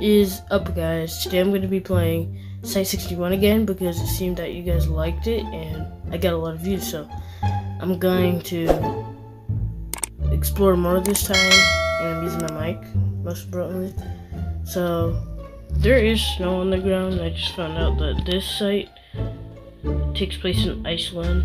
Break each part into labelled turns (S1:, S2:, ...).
S1: is up, guys? Today I'm going to be playing Site 61 again because it seemed that you guys liked it and I got a lot of views, so I'm going to explore more this time, and I'm using my mic most importantly. So there is snow on the ground. I just found out that this site takes place in Iceland.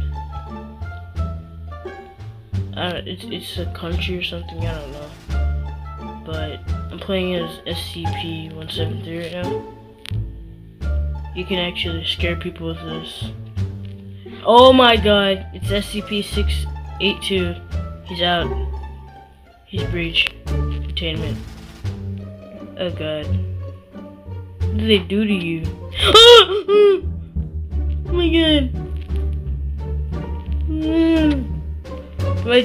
S1: It's a country or something, I don't know. But I'm playing as SCP-173 right now. You can actually scare people with this. Oh my god, it's SCP-682. He's out. He's breached containment. Oh god. What do they do to you? Oh my god. My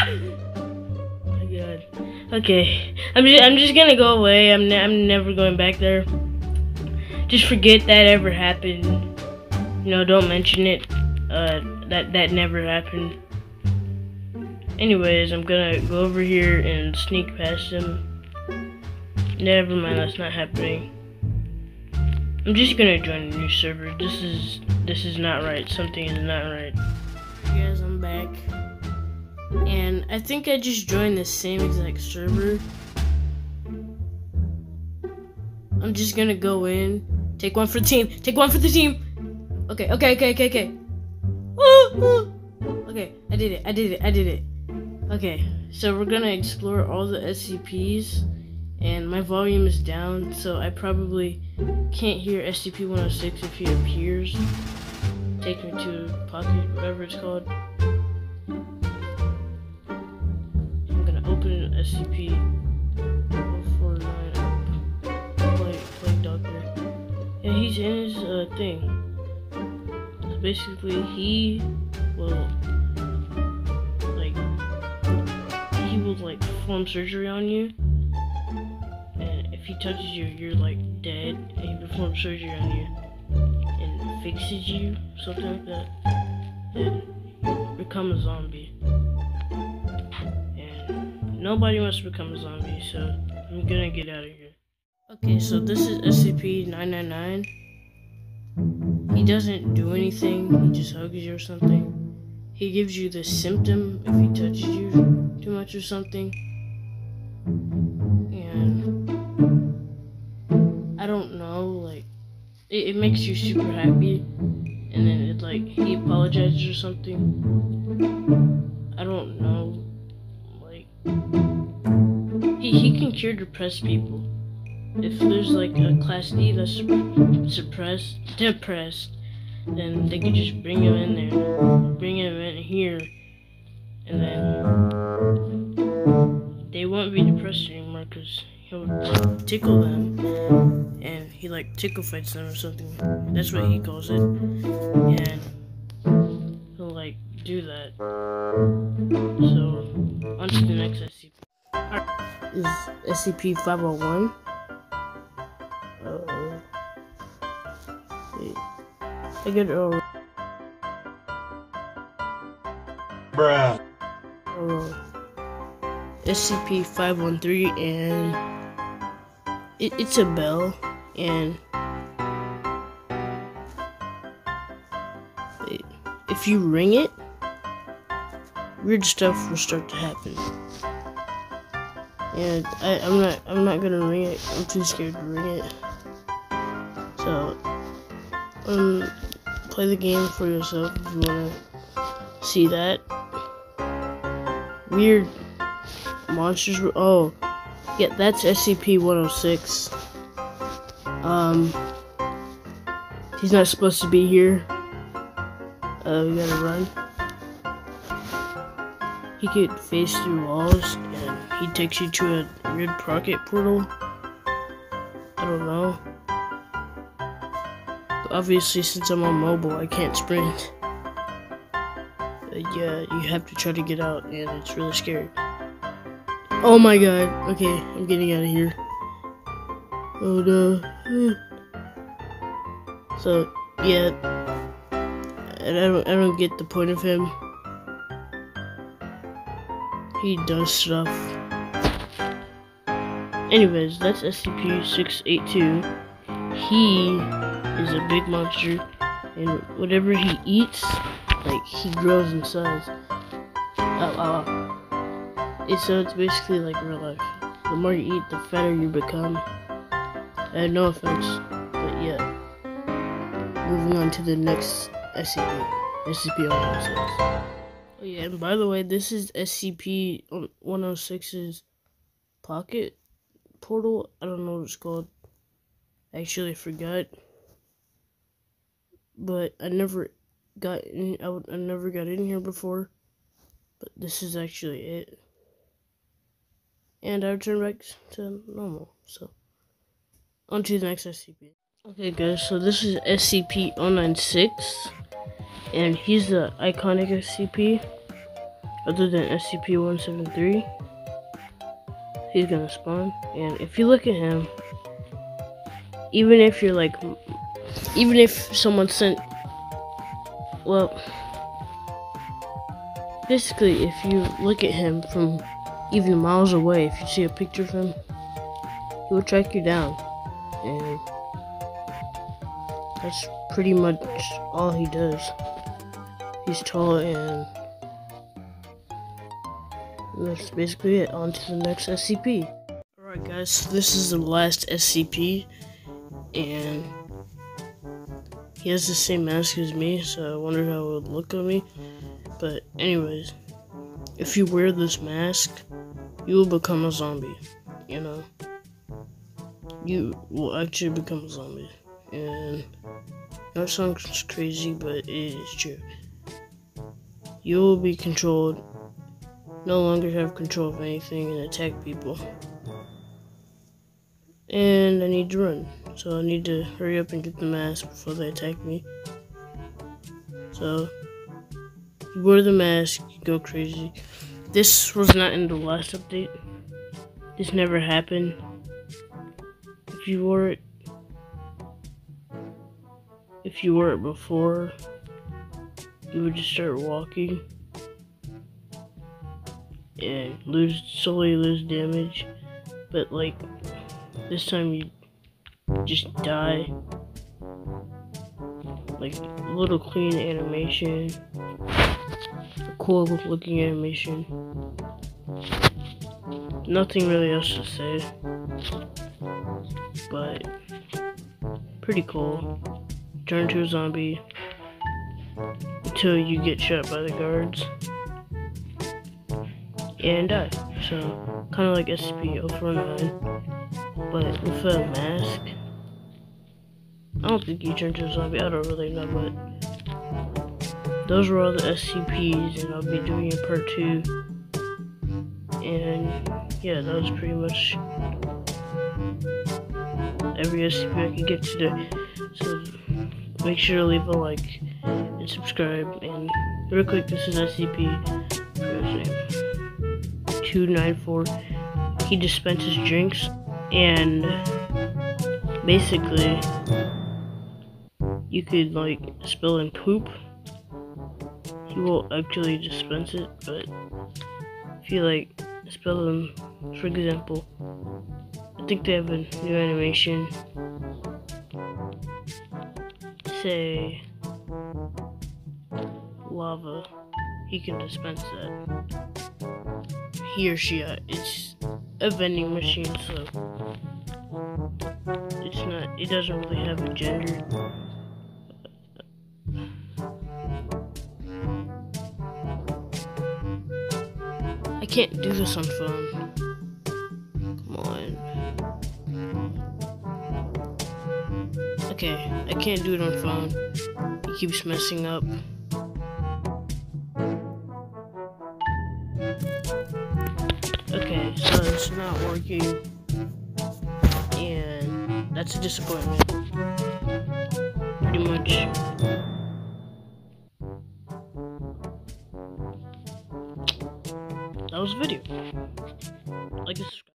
S1: god. Okay. I'm just gonna go away. I'm never going back there. Just forget that ever happened. You know, don't mention it. That never happened. Anyways, I'm gonna go over here and sneak past him. Never mind, that's not happening. I'm just gonna join a new server. This is not right. Something is not right. Hey guys, I'm back. And I think I just joined the same exact server. I'm just gonna go in. Take one for the team. Take one for the team. Okay. Okay, I did it. Okay, so we're gonna explore all the SCPs, and my volume is down, so I probably can't hear SCP-106 if he appears. Take me to Pocket, whatever it's called. I'm gonna open an SCP-049 Plague Doctor, and he's in his thing. So basically, he will perform surgery on you, and if he touches you, you're like dead, and he performs surgery on you and fixes you, something like that, and become a zombie. And nobody wants to become a zombie, so I'm gonna get out of here. Okay, so this is SCP-999. He doesn't do anything, he just hugs you or something. He gives you the symptom if he touches you too much or something. And I don't know, like, it makes you super happy, and then it like he apologizes or something. I don't know, like, he can cure depressed people. If there's like a class D that's depressed, then they can just bring him in there, bring him in here, and then they won't be depressed anymore because he'll tickle them, and he like tickle fights them or something. That's what he calls it, and he'll like do that. So on to the next SCP. Is SCP-501. Wait. I get it all. Bruh. SCP-513, and it's a bell, and if you ring it, weird stuff will start to happen. And I'm not gonna ring it. I'm too scared to ring it. So play the game for yourself if you wanna see that. Weird monsters. Oh, yeah, that's SCP-106. He's not supposed to be here. We gotta run. He could phase through walls, and he takes you to a weird pocket portal. I don't know. But obviously, since I'm on mobile, I can't sprint. Yeah, you have to try to get out, and it's really scary. Oh my god. Okay, I'm getting out of here. Oh no. So, yeah. And I don't get the point of him. He does stuff. anyways, that's SCP-682. He is a big monster, and whatever he eats, like, he grows in size. So it's basically like real life. The more you eat, the fatter you become. And no offense, but yeah. Moving on to the next SCP. SCP-106. Oh yeah, and by the way, this is SCP-106's pocket portal. I don't know what it's called. Actually, I forgot. But I never got in. I never got in here before. But this is actually it. And I return back to normal. So, on to the next SCP. Okay, guys. So this is SCP-096, and he's the iconic SCP. Other than SCP-173, he's gonna spawn. And if you look at him, even if you're like, even if someone sent, well, basically, if you look at him from even miles away, if you see a picture of him, he will track you down, and that's pretty much all he does. He's tall, and that's basically it. On to the next SCP. Alright guys, so this is the last SCP, and he has the same mask as me, so I wondered how it would look on me. But anyways, if you wear this mask, you will become a zombie, you know? You will actually become a zombie. And that sounds crazy, but it is true. You will be controlled, no longer have control of anything, and attack people. And I need to run, so I need to hurry up and get the mask before they attack me. So, you wear the mask, you go crazy. This was not in the last update. This never happened. If you wore it before, you would just start walking and slowly lose damage. But like, this time you just die. Like, a little clean animation. A cool looking animation. Nothing really else to say. But pretty cool. Turn to a zombie until you get shot by the guards and die. So, kind of like SCP-049, but with a mask. I don't think you turn to a zombie. I don't really know, but those were all the SCPs, and I'll be doing a part 2. And yeah, that was pretty much every SCP I could get today. So make sure to leave a like and subscribe. And real quick, this is SCP-294. He dispenses drinks, and basically you could like spill in poop. He will actually dispense it, but if you like spill them, for example, I think they have a new animation. Say lava, he can dispense that. He or she, it's a vending machine, so it doesn't really have a gender. I can't do this on phone. Come on. Okay, I can't do it on phone. It keeps messing up. Okay, so it's not working. And that's a disappointment. Pretty much. That was the video. Like and subscribe.